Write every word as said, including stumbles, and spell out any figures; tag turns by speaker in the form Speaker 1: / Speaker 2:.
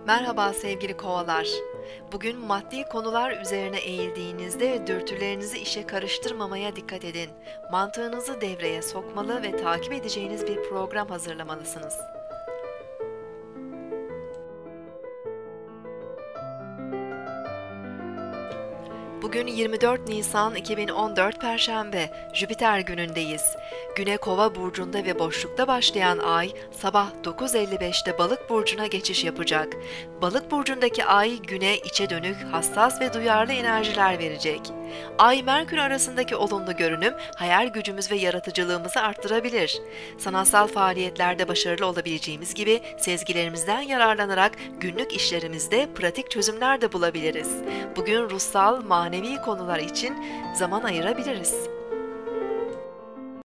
Speaker 1: Merhaba sevgili kovalar. Bugün maddi konular üzerine eğildiğinizde dürtülerinizi işe karıştırmamaya dikkat edin. Mantığınızı devreye sokmalı ve takip edeceğiniz bir program hazırlamalısınız. Bugün yirmi dört Nisan iki bin on dört Perşembe, Jüpiter günündeyiz. Güne Kova burcunda ve boşlukta başlayan ay sabah dokuz elli beşte Balık burcuna geçiş yapacak. Balık burcundaki ay güne içe dönük, hassas ve duyarlı enerjiler verecek. Ay Merkür arasındaki olumlu görünüm hayal gücümüz ve yaratıcılığımızı arttırabilir. Sanatsal faaliyetlerde başarılı olabileceğimiz gibi sezgilerimizden yararlanarak günlük işlerimizde pratik çözümler de bulabiliriz. Bugün ruhsal, manevi konular için zaman ayırabiliriz.